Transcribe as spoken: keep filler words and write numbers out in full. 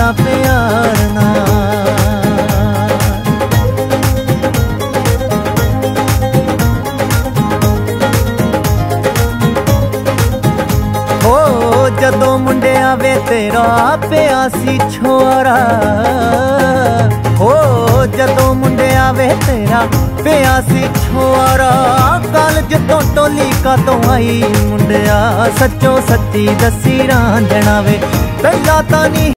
सच्चा प्यार नाल। हो जदों मुंडिया वे तेरा पिया सी छोरा, हो जदों मुंडिया वे तेरा पिया सी छोरा, कॉलेज तो टोली का तो आई मुंडिया, सच्चो सच्ची दसी रांझना वे पहला तां नी